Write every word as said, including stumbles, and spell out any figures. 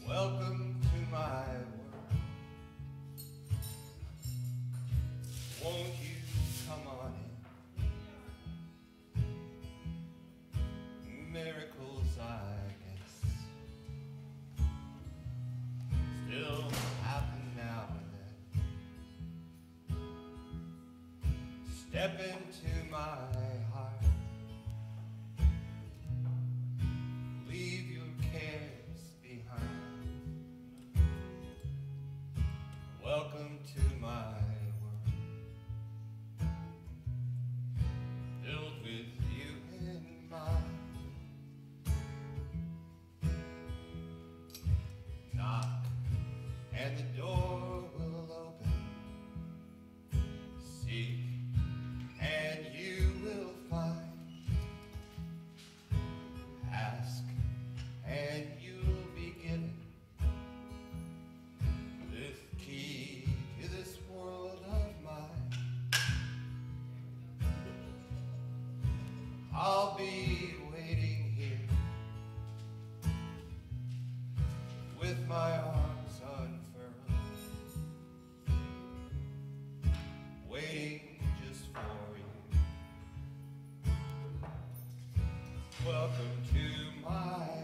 Welcome to my world. Won't you come on in? Miracles, I guess, still happen now and then. Step into my heart. Leave your cares behind. Welcome to my world, filled with you in mind. Knock and the door will open. Seek and you will find. Ask and you'll be given this key to this world of mine. I'll be waiting here with my arms unfurled, waiting just for you. Welcome to my